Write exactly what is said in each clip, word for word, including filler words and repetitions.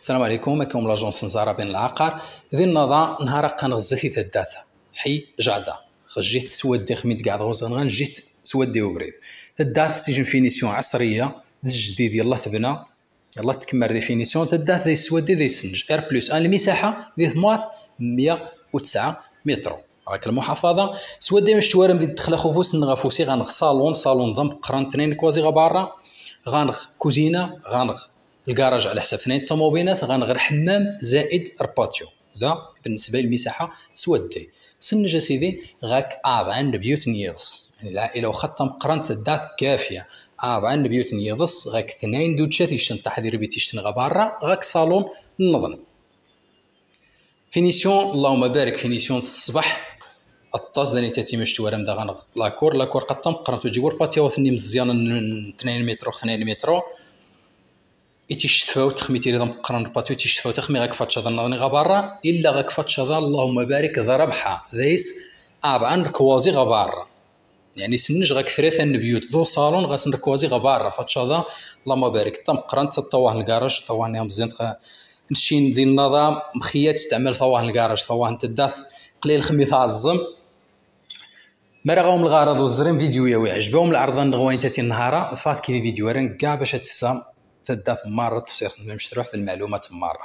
السلام عليكم. معكم لاجونس نزارة بين العقار ذي النظام نهار قنغزتي تداثة حي جعدة خجيت سودي خميت قاعد غوزن غن جيت سودي وبريد تداث سيجن فينيسيون عصرية الجديد يلا ثبنا يلا تكمل ديفينيسيون تداث ذي سودي ذي سنج ار بلس ان المساحة ذي ثماث مية وتسعة متر. هاك المحافظة سودي مش توارم ذي دخل خوفوس نغفوسي غنغ صالون صالون ضم قران تنين كوازي غبارة غنغ كوزينة غنغ الكراج على حساب اثنين طوموبيلات غنغير حمام زائد رباتيو. دا بالنسبه للمساحه سودي سنج سيدي غاك اربعة بيوت نيضس يعني العائله وخط مقرنت الدات كافيه اربعة بيوت نيضس غاك اثنين دوتشات يشتن تحضير بيت يشتن غبارة غاك صالون نظن فينيسيون اللهم بارك فينيسيون الصباح الطاس داني تاتي مش توارم دا غنغ لاكور لاكور قد مقرنت وجيبور باتيو ثني مزيان اثنين متر اثنين متر يتشتفاو تخميتي رضا مقرن باتيو تيشتفاو تخمي غاك فاتشا ظنوني غبارة الا غاك فاتشا اللهم بارك ضربحه ذيس ابعا ركوازي غبارة يعني سنج غاك ثلاثه بيوت ذو صالون غاس ركوازي غبارة فاتشا اللهم بارك تم قرنت طواه الكراج طواه مزيان نشين ديال النظام مخيات تستعمل طواه الكراج طواه تداث قليل خميث عظم مرغاهم الغرض وزرين فيديو يا ويعجبهم العرضان نغواني تاتي النهار فات كي فيديو راه كاع باش تسام تداث مرة تفسير مش تروح المعلومات مرة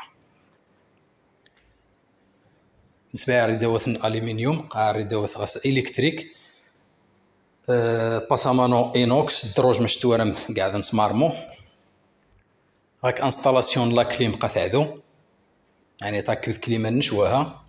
بالنسبة لردوث الألمنيوم ردوث غاس إلكتريك أه باسامانو إينوكس الدروج مش توارم قاعد نسمارمو هاك انستالاسيون لا كليم قاثعذو يعني تاكد كليمة نشواها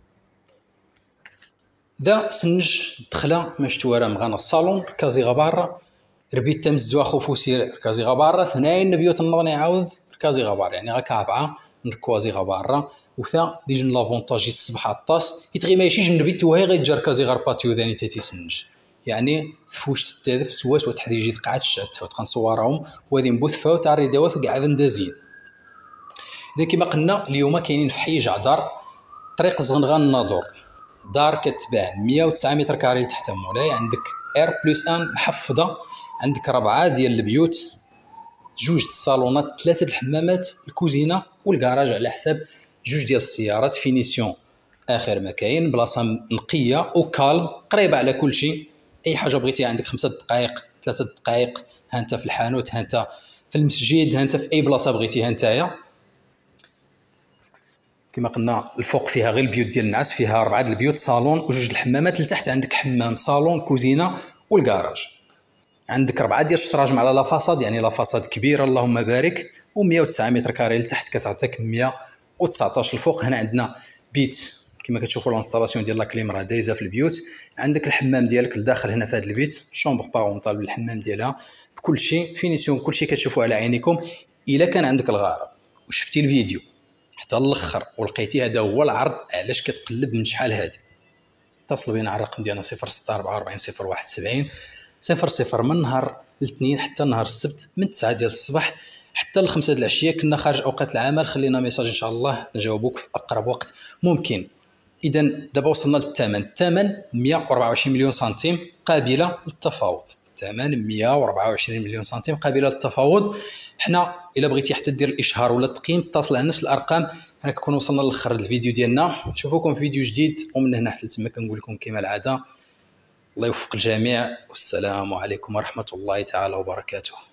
ذا سنج دخله مش توارم غانا الصالون كازي غبارة ربيت تم الزواخو فوسير ركازي غبارة اثنين بيوت النظني عاوذ ركازي غبارة يعني غاك أربعة نركوازي غبارة وثا ديجن لافونتاج الصباح الطاس يتغي ما يشيش نربيت وهي غير جار كازي غرباتيو ذاني تاتي سنج يعني فوش تتاذف سواس وتحديجي قاعد الشات وتقنصورهم وهذه نبوث فاوت عري دوات وقاعد ندازين إذا كما قلنا اليوم كاينين في حي جعدر طريق زغنغان الناظور دار كتباع مية وتسعة متر كاري لتحت مولاي عندك ار بلس ان محفظة عندك ربعة ديال البيوت جوج الصالونات ثلاثة الحمامات الكوزينة والكراج على حساب جوج ديال السيارات فينيسيون آخر ما كاين بلاصة نقية وكالم قريبة على كل شيء أي حاجة بغيتيها عندك خمسة دقائق ثلاثة دقائق ها انت في الحانوت ها انت في المسجد ها انت في أي بلاصة بغيتيها نتايا كما قلنا الفوق فيها غير البيوت ديال النعاس فيها أربعة د البيوت صالون وجوج الحمامات لتحت عندك حمام صالون كوزينة والكراج عندك ربعة ديال الشطراجم على لا فاصاد يعني لا فاصاد كبيره اللهم بارك ومية وتسعة متر كاري لتحت كتعطيك مية وتسعطاش الفوق. هنا عندنا بيت كما كتشوفوا الانستالاسيون ديال لا كليم راه دايزه في البيوت عندك الحمام ديالك لداخل هنا في هذا البيت شومبر بارونطال بالحمام ديالها بكل شيء فينيسيون كل شيء كتشوفوا على عينيكم. الا كان عندك الغرض وشفتي الفيديو حتى الاخر ولقيتي هذا هو العرض علاش كتقلب من شحال هذه اتصلوا بينا على الرقم ديالنا صفر ستة أربعة وأربعين صفر واحد سبعين صفر صفر من نهار الاثنين حتى نهار السبت من تسعة ديال الصباح حتى الخمسة ديال العشيه كنا خارج اوقات العمل خلينا ميساج ان شاء الله نجاوبوك في اقرب وقت ممكن. اذا دابا وصلنا للثمن الثمن مية وأربعة وعشرين مليون سنتيم قابله للتفاوض الثمن مية وأربعة وعشرين مليون سنتيم قابله للتفاوض. حنا الا بغيتي حتى دير الاشهار ولا التقييم اتصل على نفس الارقام. حنا كنكون وصلنا للاخر الفيديو ديالنا نشوفوكم في فيديو جديد ومن هنا حتى تما كنقول لكم كما العاده الله يوفق الجميع والسلام عليكم ورحمة الله تعالى وبركاته.